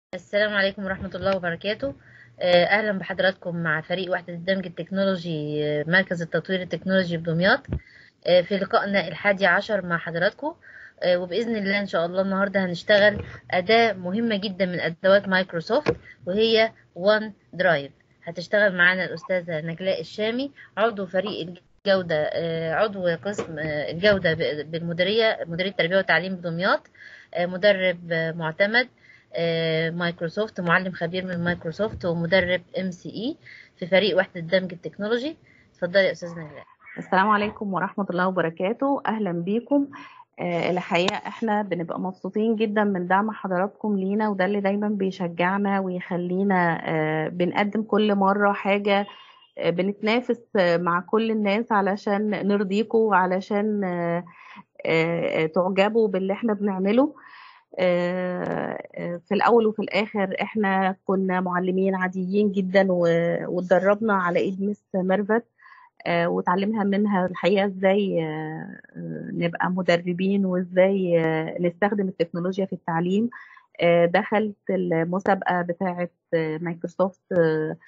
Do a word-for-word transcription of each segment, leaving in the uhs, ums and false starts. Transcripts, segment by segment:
السلام عليكم ورحمة الله وبركاته. آه، أهلا بحضراتكم مع فريق وحدة الدمج التكنولوجي، آه، مركز التطوير التكنولوجي بدمياط. آه، في لقائنا الحادي عشر مع حضراتكم. آه، وبإذن الله إن شاء الله النهاردة هنشتغل أداة مهمة جدا من أدوات مايكروسوفت، وهي وان درايف. هتشتغل معانا الأستاذة نجلاء الشامي، عضو فريق الجودة، آه، عضو قسم آه، الجودة ب- بالمديرية، مديرية التربية والتعليم بدمياط. آه، مدرب آه، معتمد آه، مايكروسوفت، معلم خبير من مايكروسوفت، ومدرب ام سي اي في فريق وحدة الدمج التكنولوجي. اتفضلي يا استاذ نجلاء. السلام عليكم ورحمة الله وبركاته. أهلا بيكم. آه، الحقيقة احنا بنبقى مبسوطين جدا من دعم حضراتكم لينا، وده اللي دايما بيشجعنا ويخلينا آه، بنقدم كل مرة حاجة. آه، بنتنافس آه، مع كل الناس علشان نرضيكم وعلشان آه، آه، تعجبوا باللي احنا بنعمله. آه، آه، في الأول وفي الآخر احنا كنا معلمين عاديين جدا و- واتدربنا على ايد مس ميرفت. آه، وتعلمها منها الحقيقة ازاي آه، آه، نبقى مدربين، وازاي آه، نستخدم التكنولوجيا في التعليم. آه، دخلت المسابقة بتاعة آه، مايكروسوفت، آه،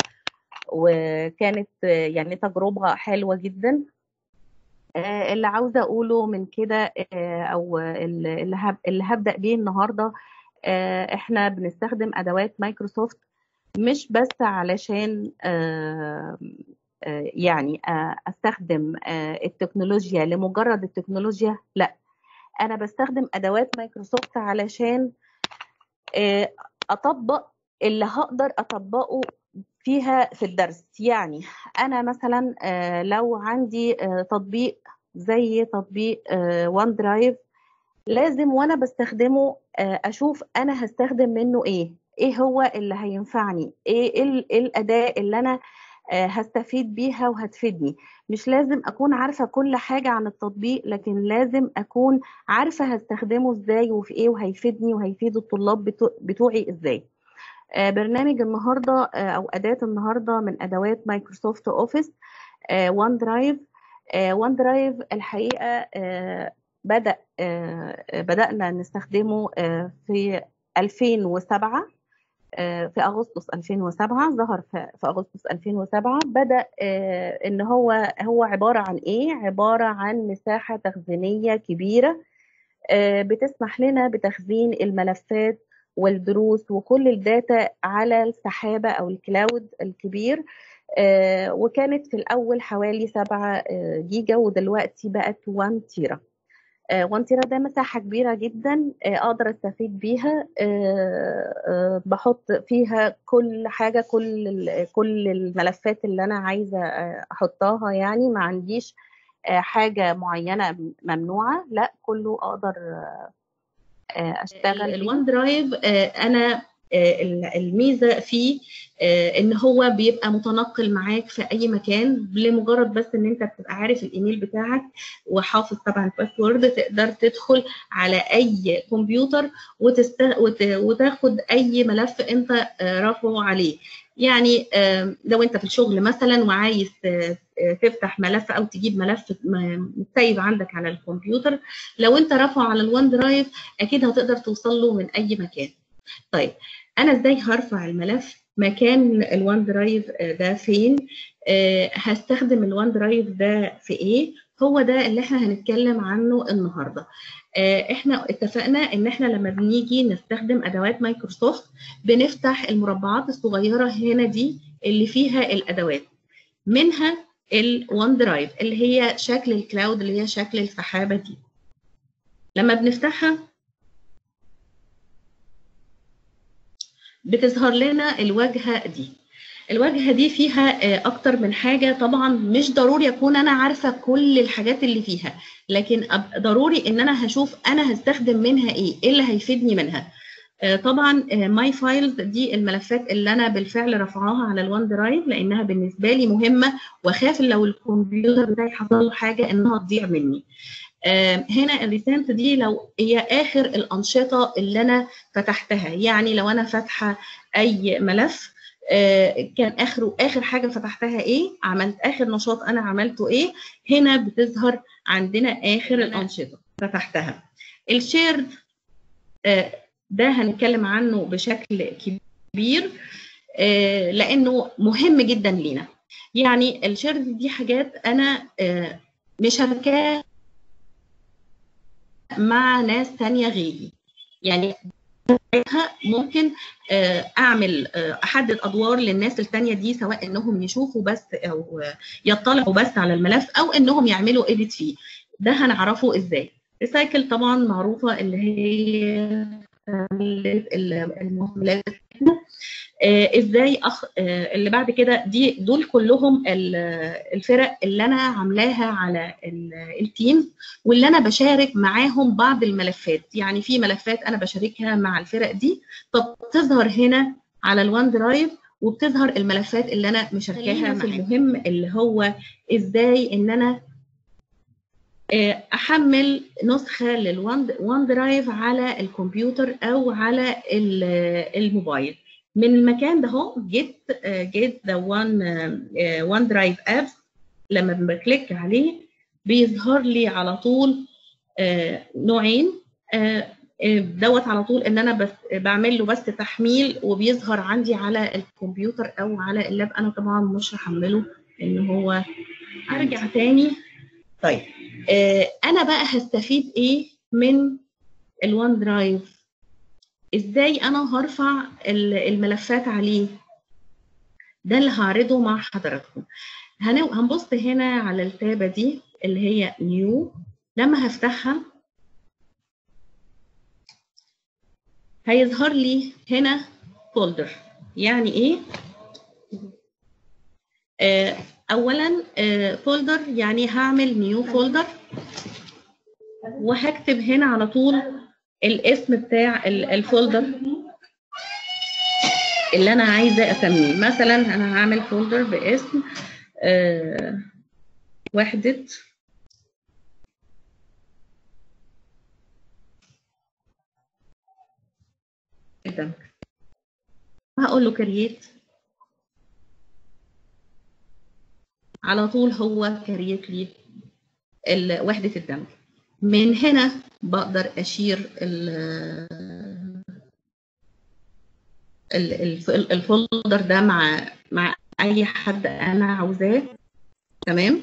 وكانت آه، يعني تجربة حلوة جدا. آه، اللي عاوزة أقوله من كده، آه، أو اللي هب- اللي هبدأ بيه النهاردة، آه، إحنا بنستخدم أدوات مايكروسوفت مش بس علشان آه، آه، يعني آه، استخدم آه، التكنولوجيا لمجرد التكنولوجيا، لا. انا بستخدم ادوات مايكروسوفت علشان آه، اطبق اللي هقدر اطبقه فيها في الدرس. يعني انا مثلا آه، لو عندي آه، تطبيق زي تطبيق وان درايف، لازم وانا بستخدمه آه، اشوف انا هستخدم منه ايه ايه هو اللي هينفعني، ايه إيه ال- إيه الاداة اللي انا آه، هستفيد بيها وهتفيدني. مش لازم اكون عارفة كل حاجة عن التطبيق، لكن لازم اكون عارفة هستخدمه ازاي وفي ايه، وهيفيدني وهيفيد الطلاب بتو- بتوعي ازاي. آه، برنامج النهاردة آه، او اداة النهاردة من ادوات مايكروسوفت اوفيس، وان درايف. وان درايف الحقيقة آه، بدأ آه، بدأنا نستخدمه آه، في ألفين وسبعة. آه، في أغسطس ألفين وسبعة ظهر في في أغسطس ألفين وسبعة. بدأ آه، إن هو هو عبارة عن إيه؟ عبارة عن مساحة تخزينية كبيرة آه، بتسمح لنا بتخزين الملفات والدروس وكل الداتا على السحابة أو الكلاود الكبير. آه، وكانت في الأول حوالي سبعة جيجا، ودلوقتي بقت واحد تيرا. آه، واحد تيرا ده مساحة كبيرة جدا، آه، أقدر أستفيد بيها. آه، آه، بحط فيها كل حاجة، كل ال- كل الملفات اللي أنا عايزة آه، أحطها. يعني ما عنديش آه، حاجة معينة ممنوعة، لا، كله أقدر آه، أشتغل بيه. الوان درايف انا آه، الميزه فيه آه، ان هو بيبقى متنقل معاك في اي مكان، لمجرد بس ان انت بتبقى عارف الايميل بتاعك وحافظ طبعا الباسورد، تقدر تدخل على اي كمبيوتر وتست... وت... وتاخد اي ملف انت آه، رافعه عليه. يعني آه، لو انت في الشغل مثلا وعايز آه، تفتح ملف او تجيب ملف متسيب عندك على الكمبيوتر، لو انت رافعه على الوان درايف اكيد هتقدر توصل له من اي مكان. طيب، انا ازاي هرفع الملف؟ مكان الوان درايف ده فين؟ أه هستخدم الوان درايف ده في ايه؟ هو ده اللي احنا هنتكلم عنه النهارده. أه احنا اتفقنا ان احنا لما بنيجي نستخدم ادوات مايكروسوفت بنفتح المربعات الصغيره هنا دي اللي فيها الادوات، منها الوان درايف اللي هي شكل الكلاود، اللي هي شكل السحابه دي. لما بنفتحها بتظهر لنا الواجهة دي. الواجهة دي فيها أكتر من حاجة، طبعا مش ضروري أكون أنا عارفة كل الحاجات اللي فيها، لكن ضروري إن أنا هشوف أنا هستخدم منها إيه، إيه اللي هيفيدني منها. طبعا ماي فايلز دي الملفات اللي أنا بالفعل رفعاها على الوان درايف، لأنها بالنسبة لي مهمة، وخاف لو الكمبيوتر بتاعي حصل له حاجة إنها تضيع مني. هنا الريسنت دي لو هي اخر الانشطه اللي انا فتحتها، يعني لو انا فاتحه اي ملف كان اخره اخر حاجه فتحتها ايه، عملت اخر نشاط انا عملته ايه، هنا بتظهر عندنا اخر الانشطه فتحتها. الشيرد ده هنتكلم عنه بشكل كبير لانه مهم جدا لينا. يعني الشيرز دي حاجات انا مشاركاها مع ناس تانية غيري، يعني ممكن اعمل احدد ادوار للناس التانية دي، سواء انهم يشوفوا بس او يطلعوا بس على الملف او انهم يعملوا اديت فيه. ده هنعرفه ازاي. ريسايكل طبعا معروفه اللي هي المهملات. آه ازاي أخ... آه اللي بعد كده دي دول كلهم الفرق اللي انا عاملاها على التيم، واللي انا بشارك معاهم بعض الملفات. يعني في ملفات انا بشاركها مع الفرق دي، فبتظهر هنا على الوان درايف، وبتظهر الملفات اللي انا مشاركاها. في المهم اللي هو ازاي ان انا احمل نسخه للوان درايف على الكمبيوتر او على الموبايل. من المكان ده اهو جيت جيت ذا وان وان درايف ابس، لما بكليك عليه بيظهر لي على طول نوعين دوت على طول، ان انا بس بعمل له بس تحميل وبيظهر عندي على الكمبيوتر او على اللاب. انا طبعا مش هحمله ان هو هرجع تاني. طيب انا بقى هستفيد ايه من الوان درايف؟ ازاي انا هرفع الملفات عليه؟ ده اللي هعرضه مع حضراتكم. هنبص هنا على التابه دي اللي هي نيو. لما هفتحها هيظهر لي هنا فولدر. يعني ايه؟ آه اولا آه فولدر يعني هعمل نيو فولدر، وهكتب هنا على طول الاسم بتاع الفولدر اللي انا عايزه اسميه. مثلا انا هعمل فولدر باسم آه وحده الدمج. هقول له كرييت، على طول هو كرييت لي وحده الدمج. من هنا بقدر اشير الفولدر ده مع مع اي حد انا عاوزاه. تمام.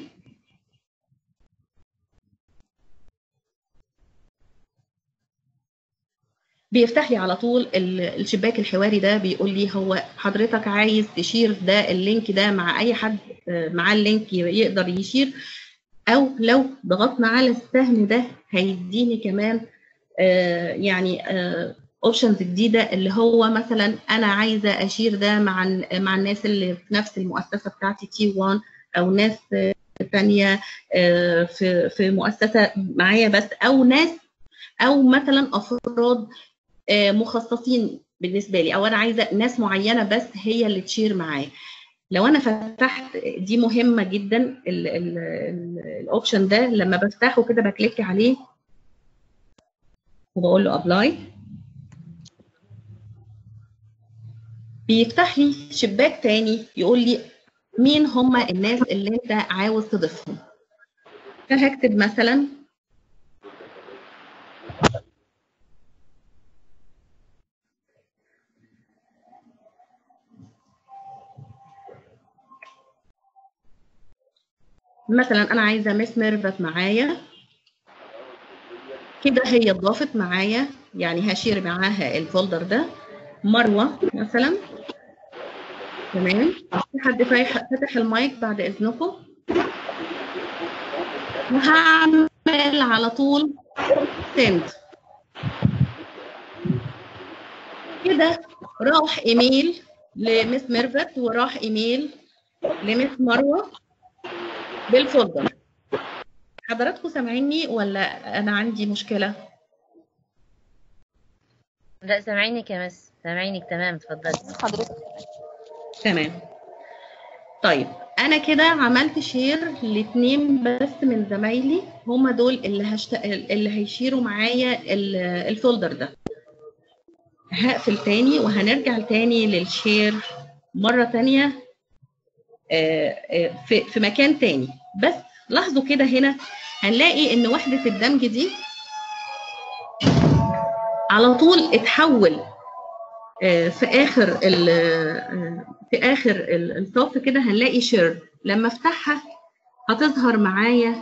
بيفتح لي على طول الشباك الحواري ده، بيقول لي هو حضرتك عايز تشير ده اللينك ده مع اي حد معاه اللينك يقدر يشير، او لو ضغطنا على السهم ده هيديني كمان آه يعني آه اوبشنز جديده، اللي هو مثلا انا عايزه اشير ده مع مع الناس اللي في نفس المؤسسه بتاعتي تي واحد، او ناس ثانيه آه في في مؤسسه معايا بس، او ناس او مثلا افراد آه مخصصين بالنسبه لي، او انا عايزه ناس معينه بس هي اللي تشير معايا. لو انا فتحت دي مهمه جدا الاوبشن ده، لما بفتحه كده بكليك عليه وبقول له ابلاي، بيفتح لي شباك تاني يقول لي مين هم الناس اللي انت عاوز تضيفهم. فهكتب مثلا مثلا انا عايزه مس ميرفت معايا كده، هي اتضافت معايا، يعني هشير معاها الفولدر ده. مروه مثلا. تمام. في حد فتح المايك بعد اذنكم؟ وهعمل على طول سند كده. راح ايميل لمس ميرفت وراح ايميل لمس مروه بالفولدر. حضراتكم سامعيني ولا انا عندي مشكله؟ لا سامعينك يا مس، سامعينك تمام. اتفضلي حضرتك. تمام. طيب انا كده عملت شير لاثنين بس من زمايلي، هم دول اللي هشت... اللي هيشيروا معايا الفولدر ده. هقفل تاني وهنرجع تاني للشير مره تانيه في في مكان تاني. بس لاحظوا كده هنا هنلاقي ان وحده الدمج دي على طول اتحول في اخر ال في اخر الصف كده هنلاقي شير. لما افتحها هتظهر معايا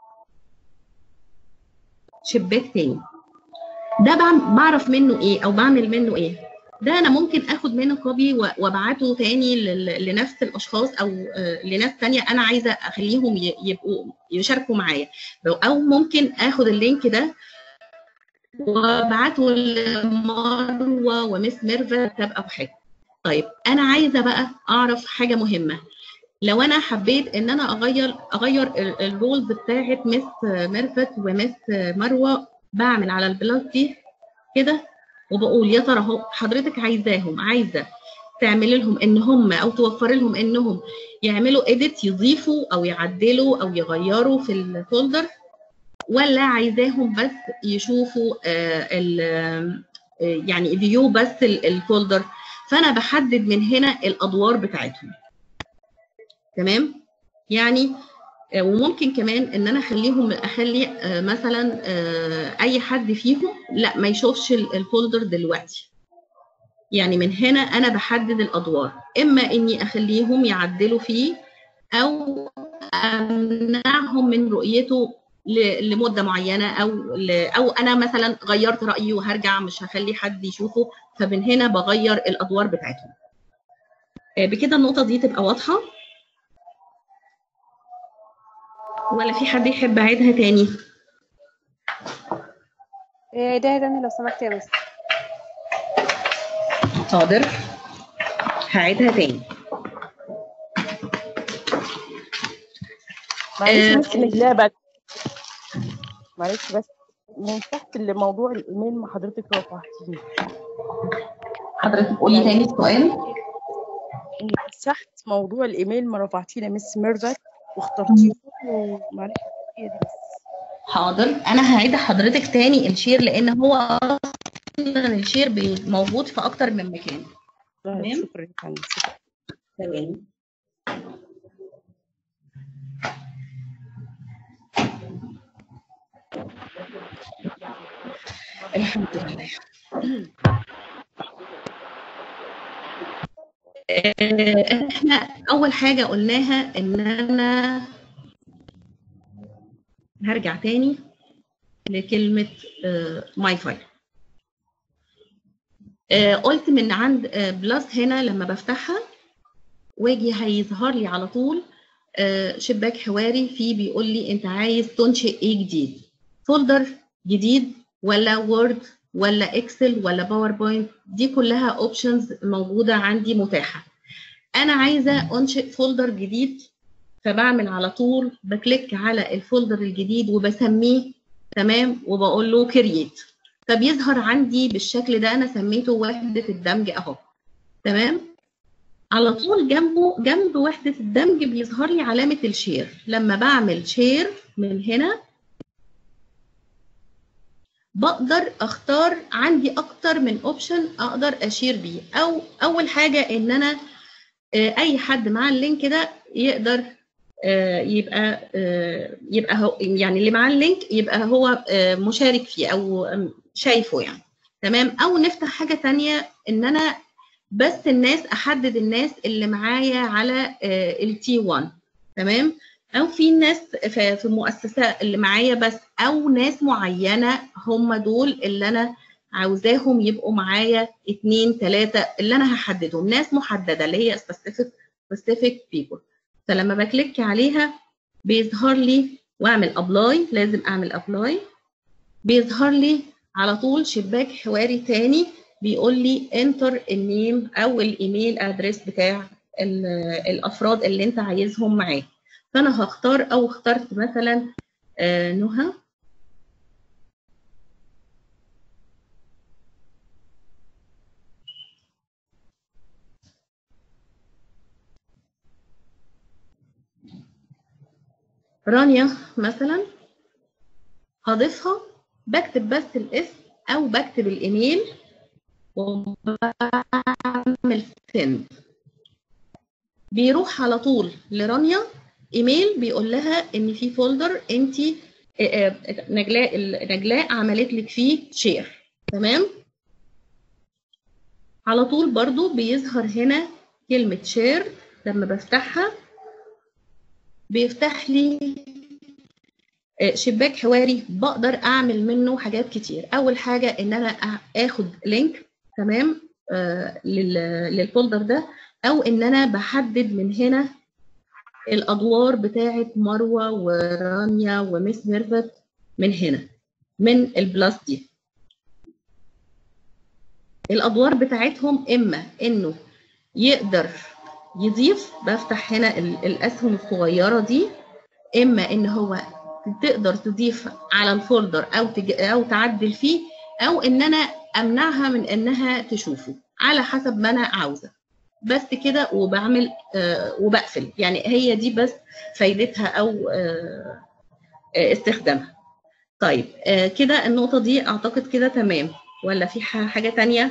شباك تاني. ده بعرف منه ايه او بعمل منه ايه؟ ده انا ممكن اخد منه كوبي وابعته تاني لنفس الاشخاص او لناس تانية انا عايزه اخليهم يبقوا يشاركوا معايا، او ممكن اخد اللينك ده وابعته لمروه ومس ميرفت تبقى بحاجه. طيب انا عايزه بقى اعرف حاجه مهمه. لو انا حبيت ان انا اغير اغير الرولز بتاعه مس ميرفت ومس مروه، بعمل على البلاس دي كده وبقول يا ترى هو حضرتك عايزاهم عايزه تعمل لهم ان هم او توفر لهم انهم يعملوا اديت، يضيفوا او يعدلوا او يغيروا في الفولدر، ولا عايزاهم بس يشوفوا آه ال آه يعني فيو بس الفولدر؟ فانا بحدد من هنا الادوار بتاعتهم. تمام؟ يعني آه وممكن كمان ان انا اخليهم اخلي آه مثلا آه اي حد فيهم لا ما يشوفش الفولدر دلوقتي. يعني من هنا انا بحدد الادوار، اما اني اخليهم يعدلوا فيه او امنعهم من رؤيته لمده معينه، او او انا مثلا غيرت رايي وهرجع مش هخلي حد يشوفه، فمن هنا بغير الادوار بتاعتهم. بكده النقطه دي تبقى واضحه، ولا في حد يحب اعيدها تاني؟ عيدها تاني لو سمحت يا مس. حاضر، هعيدها تاني. معلش مس نجلاء بقى، معلش بس من تحت لموضوع الايميل ما حضرتك رفعتيه. حضرتك قولي تاني السؤال. مسحت موضوع الايميل ما رفعتيه لمس ميرفت واخترتيه، ومعلش هي دي بس. حاضر، انا هعيد حضرتك تاني الشير لان هو اصلا الشير موجود في اكتر من مكان. تمام، شكرا يا فندم. تمام. الحمد لله. احنا اول حاجه قلناها ان انا هرجع تاني لكلمه ماي فايل. قلت من عند بلس هنا لما بفتحها واجي هيظهر لي على طول شباك حواري فيه بيقول لي انت عايز تنشئ ايه جديد، فولدر جديد ولا وورد ولا اكسل ولا باوربوينت. دي كلها اوبشنز موجوده عندي متاحه. انا عايزه انشئ فولدر جديد، فبعمل على طول بكليك على الفولدر الجديد وبسميه. تمام، وبقول له كرييت، فبيظهر عندي بالشكل ده. انا سميته وحده الدمج اهو. تمام، على طول جنبه جنب وحده الدمج بيظهر لي علامه الشير. لما بعمل شير من هنا بقدر اختار، عندي اكتر من اوبشن اقدر اشير بيه. او اول حاجه ان انا اي حد مع اللينك ده يقدر يبقى يبقى هو يعني اللي معاه اللينك يبقى هو مشارك فيه او شايفه يعني. تمام، او نفتح حاجه ثانيه ان انا بس الناس احدد الناس اللي معايا على التي واحد. تمام، او في ناس في المؤسسه اللي معايا بس، او ناس معينه هم دول اللي انا عاوزاهم يبقوا معايا اتنين تلاته اللي انا هحددهم، ناس محدده اللي هي specific specific people. فلما بكليك عليها بيظهر لي واعمل ابلاي، لازم اعمل ابلاي، بيظهر لي على طول شباك حواري تاني بيقول لي انتر النيم او الايميل ادريس بتاع الافراد اللي انت عايزهم معاك. فانا هختار، او اخترت مثلا آه نهى. رانيا مثلا هضيفها، بكتب بس الاسم او بكتب الايميل وبعمل سند، بيروح على طول لرانيا ايميل بيقول لها ان في فولدر انت نجلاء نجلاء عملت لك فيه شير. تمام، على طول برضو بيظهر هنا كلمة شير. لما بفتحها بيفتح لي شباك حواري بقدر اعمل منه حاجات كتير. اول حاجة ان انا اخد لينك تمام آه للفولدر ده، او ان انا بحدد من هنا الادوار بتاعه مروه ورانيا ومس ميرفت من هنا من البلاس دي. الادوار بتاعتهم اما انه يقدر يضيف، بفتح هنا الاسهم الصغيره دي، اما ان هو تقدر تضيف على الفولدر او تج... او تعدل فيه، او ان انا امنعها من انها تشوفه على حسب ما انا عاوزه. بس كده وبعمل آه وبقفل. يعني هي دي بس فايدتها او آه استخدامها. طيب آه كده النقطه دي اعتقد كده تمام، ولا في حاجه تانية؟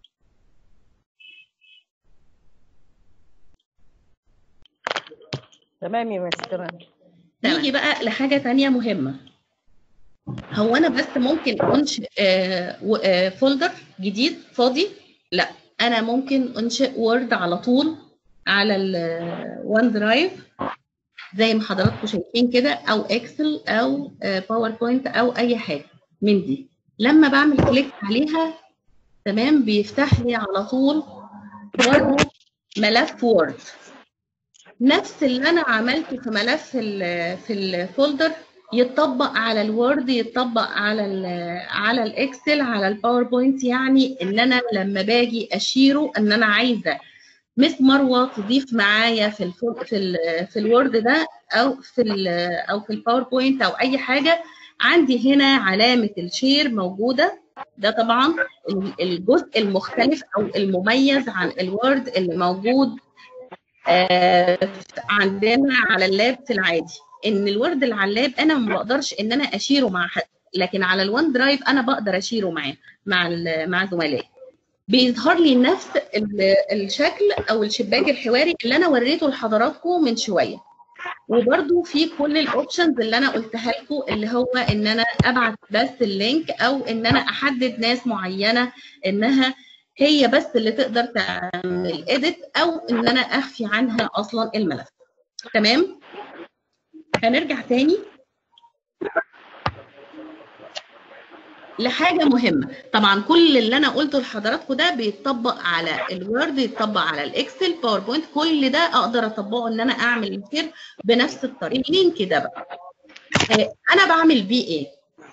تمام يا مس، تمام. نيجي بقى لحاجه تانية مهمه. هو انا بس ممكن انشئ آه فولدر جديد فاضي؟ لا، انا ممكن انشئ وورد على طول على الوان درايف زي ما حضراتكم شايفين كده، او اكسل او باوربوينت او اي حاجه من دي. لما بعمل كليك عليها تمام بيفتح لي على طول برضه ملف وورد نفس اللي انا عملته في ملف في الفولدر، يتطبق على الوورد، يتطبق على ال على الاكسل، على الباوربوينت. يعني ان انا لما باجي اشيره ان انا عايزه مس مروه تضيف معايا في الفول في ال في الوورد ده او في ال او في الباوربوينت او اي حاجه، عندي هنا علامه الشير موجوده. ده طبعا الجزء المختلف او المميز عن الوورد اللي موجود آه عندنا على اللاب في العادي. ان الوورد اللي على اللاب انا ما بقدرش ان انا اشيره مع حد، لكن على الوان درايف انا بقدر اشيره معاه مع مع زملائي. بيظهر لي نفس الشكل او الشباك الحواري اللي انا وريته لحضراتكم من شويه، وبرده في كل الاوبشنز اللي انا قلتها لكم، اللي هو ان انا ابعت بس اللينك، او ان انا احدد ناس معينه انها هي بس اللي تقدر تعمل اديت، او ان انا اخفي عنها اصلا الملف. تمام. هنرجع تاني لحاجه مهمه. طبعا كل اللي انا قلته لحضراتكم ده بيتطبق على الوورد، يتطبق على الاكسل، باوربوينت، كل ده اقدر اطبقه ان انا اعمل الشير بنفس الطريقه. اللينك ده بقى انا بعمل بيه ايه؟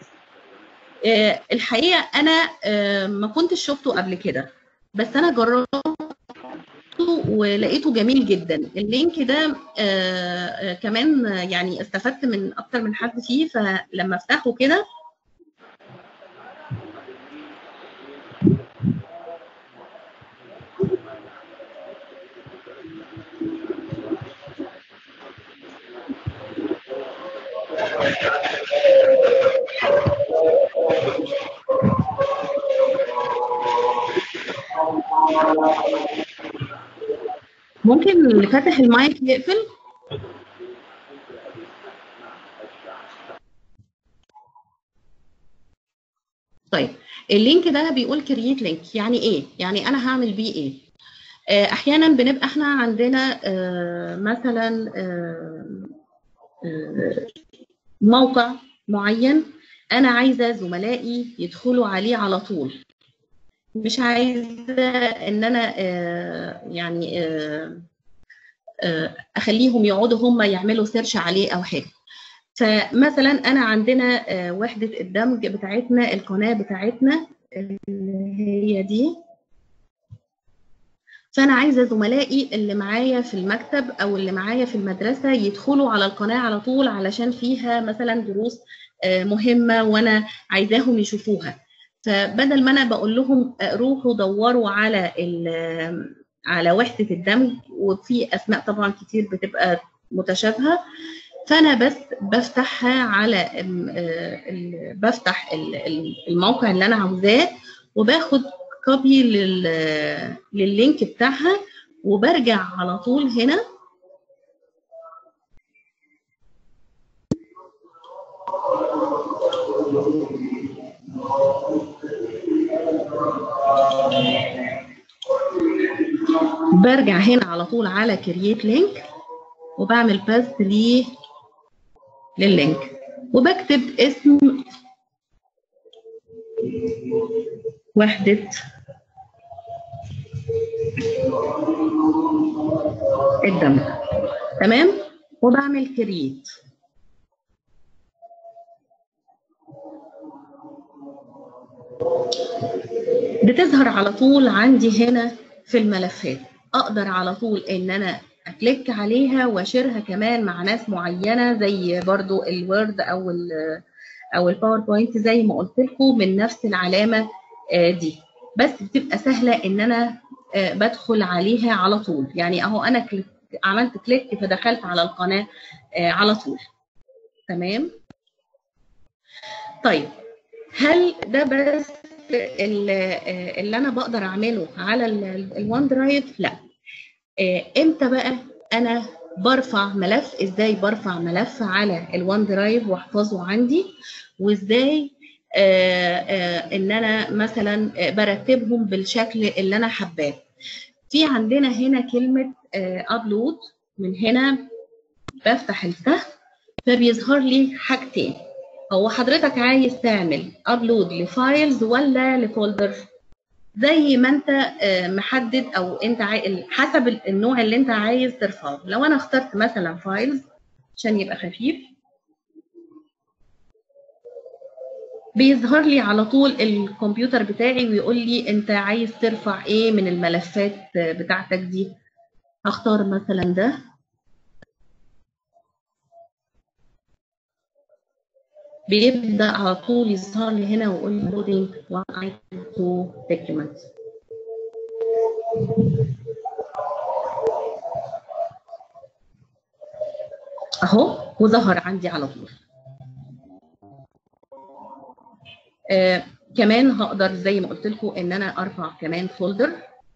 الحقيقه انا ما كنتش شفته قبل كده، بس انا جربته ولقيته جميل جدا. اللينك ده كمان يعني استفدت من اكتر من حد فيه. فلما افتحه كده ممكن اللي فاتح المايك يقفل. طيب اللينك ده بيقول كرييت لينك. يعني ايه؟ يعني انا هعمل بيه ايه؟ احيانا بنبقى احنا عندنا مثلا موقع معين انا عايزه زملائي يدخلوا عليه على طول، مش عايزه ان انا يعني اخليهم يقعدوا هم يعملوا سيرش عليه او حاجه. فمثلا انا عندنا وحده الدمج بتاعتنا، القناه بتاعتنا اللي هي دي، فانا عايزه زملائي اللي معايا في المكتب او اللي معايا في المدرسه يدخلوا على القناه على طول، علشان فيها مثلا دروس مهمه وانا عايزاهم يشوفوها. فبدل ما انا بقول لهم روحوا دوروا على على وحده الدمج، وفي اسماء طبعا كتير بتبقى متشابهه، فانا بس بفتحها على بفتح الموقع اللي انا عاوزاه، وباخد كوبي لللينك بتاعها، وبرجع على طول هنا برجع هنا على طول على كرييت لينك وبعمل باست ليه لللينك وبكتب اسم وحدة الدمج. تمام، وبعمل كرييت. بتظهر على طول عندي هنا في الملفات، اقدر على طول ان انا اكليك عليها واشيرها كمان مع ناس معينه زي برضو الوورد او ال او الباوربوينت زي ما قلت لكم من نفس العلامه دي، بس بتبقى سهله ان انا بدخل عليها على طول. يعني اهو انا كليك عملت كليك فدخلت على القناه على طول. تمام. طيب هل ده بس اللي انا بقدر اعمله على الوان درايف؟ لا. امتى بقى انا برفع ملف؟ ازاي برفع ملف على الوان درايف واحفظه عندي؟ وازاي آآ آآ ان انا مثلا برتبهم بالشكل اللي انا حباه؟ في عندنا هنا كلمه ابلود، من هنا بفتح السهم فبيظهر لي حاجتين. هو حضرتك عايز تعمل ابلود لفايلز ولا لفولدر؟ زي ما انت محدد او انت عايز حسب النوع اللي انت عايز ترفعه. لو انا اخترت مثلا فايلز عشان يبقى خفيف، بيظهر لي على طول الكمبيوتر بتاعي ويقول لي انت عايز ترفع ايه من الملفات بتاعتك دي. هختار مثلا ده، بيبدا على طول يظهر لي هنا ويقول لي لودينج وان تو دوكيومنت. اهو وظهر عندي على طول. آه كمان هقدر زي ما قلت لكم ان انا ارفع كمان فولدر،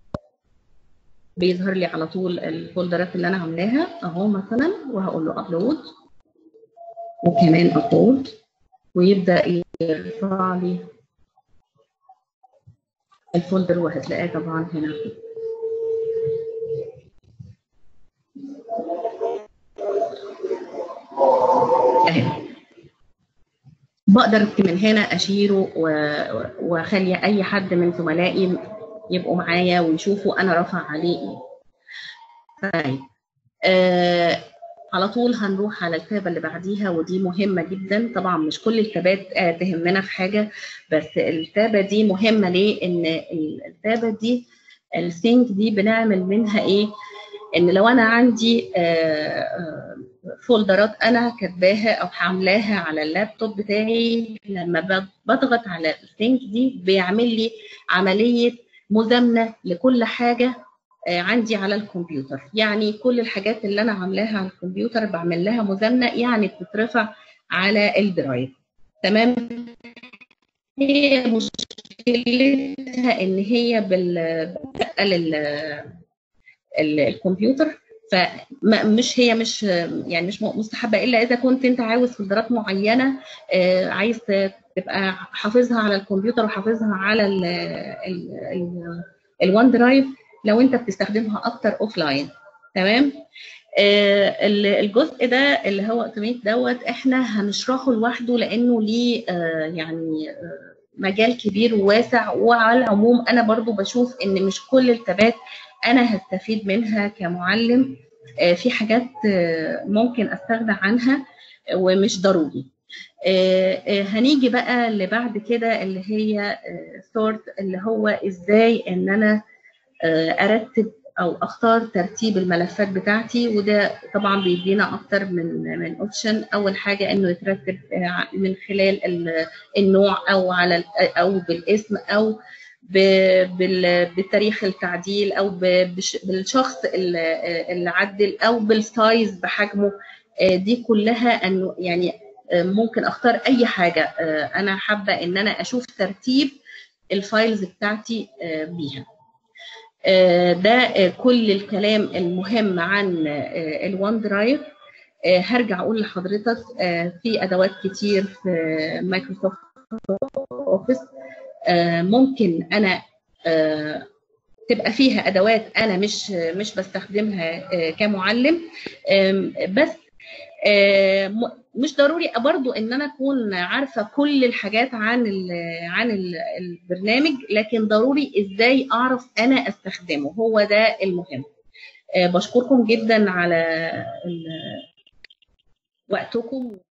بيظهر لي على طول الفولدرات اللي انا عاملاها اهو مثلا، وهقول له ابلود وكمان ابلود ويبدا يرفع لي الفولدر وهتلاقيه طبعا هنا. اهي بقدر من هنا اشيره واخلي اي حد من زملائي يبقوا معايا ويشوفوا انا رافع عليه ايه. طيب آه على طول هنروح على التابه اللي بعديها، ودي مهمه جدا. طبعا مش كل التابات آه تهمنا في حاجه، بس التابه دي مهمه ليه؟ ان التابه دي السينك دي بنعمل منها ايه؟ ان لو انا عندي فولدرات انا كاتباها او عاملاها على اللابتوب بتاعي، لما بضغط على السينك دي بيعمل لي عمليه مزامنه لكل حاجه عندي على الكمبيوتر. يعني كل الحاجات اللي انا عاملاها على الكمبيوتر بعمل لها مزامنه، يعني بتترفع على الدرايف. تمام. هي مشكلتها ان هي بتقل الكمبيوتر، فمش هي مش يعني مش مستحبه الا اذا كنت انت عاوز فولدرات معينه عايز تبقى حافظها على الكمبيوتر وحافظها على الوان درايف لو انت بتستخدمها اكتر اوف لاين. تمام. الجزء ده اللي هو اوتوميت دوت احنا هنشرحه لوحده لانه ليه يعني مجال كبير وواسع، وعلى العموم انا برضو بشوف ان مش كل التابات انا هستفيد منها كمعلم. في حاجات ممكن استغنى عنها ومش ضروري. هنيجي بقى اللي بعد كده اللي هي سورت، اللي هو ازاي ان انا ارتب او اختار ترتيب الملفات بتاعتي. وده طبعا بيدينا اكتر من من اوبشن. اول حاجه انه يترتب من خلال النوع او على او بالاسم او بتاريخ التعديل او بالشخص اللي عدل او بالسايز بحجمه. دي كلها انه يعني ممكن اختار اي حاجه انا حابه ان انا اشوف ترتيب الفايلز بتاعتي بيها. ده كل الكلام المهم عن الوان درايف. هرجع اقول لحضرتك في ادوات كتير في مايكروسوفت اوفيس ممكن انا تبقى فيها ادوات انا مش مش بستخدمها كمعلم، بس مش ضروري برضو ان انا اكون عارفه كل الحاجات عن ال عن ال البرنامج، لكن ضروري ازاي اعرف انا استخدمه، هو ده المهم. بشكركم جدا على وقتكم.